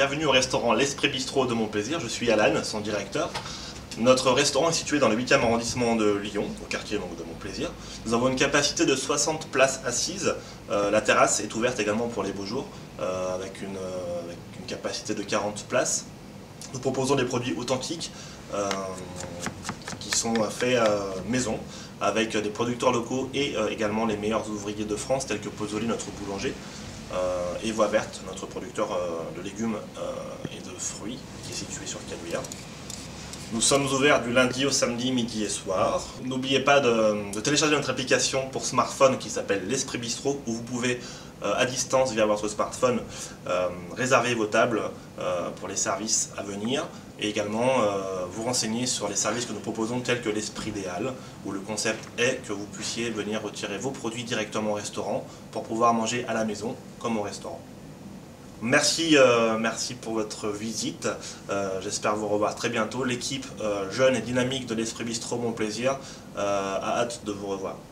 bienvenue au restaurant L'Esprit Bistrot de Montplaisir, je suis Alan, son directeur. Notre restaurant est situé dans le 8e arrondissement de Lyon, au quartier donc, de Montplaisir. Nous avons une capacité de 60 places assises, la terrasse est ouverte également pour les beaux jours, avec une capacité de 40 places. Nous proposons des produits authentiques qui sont faits maison, avec des producteurs locaux et également les meilleurs ouvriers de France, tels que Pozzoli, notre boulanger, et Voie Verte, notre producteur de légumes et de fruits, qui est situé sur Caluire. Nous sommes ouverts du lundi au samedi, midi et soir. N'oubliez pas de télécharger notre application pour smartphone qui s'appelle L'Esprit Bistrot, où vous pouvez, à distance, via votre smartphone, réserver vos tables pour les services à venir et également vous renseigner sur les services que nous proposons tels que l'Esprit Idéal, où le concept est que vous puissiez venir retirer vos produits directement au restaurant pour pouvoir manger à la maison comme au restaurant. Merci pour votre visite, j'espère vous revoir très bientôt. L'équipe jeune et dynamique de l'Esprit Bistrot Montplaisir a hâte de vous revoir.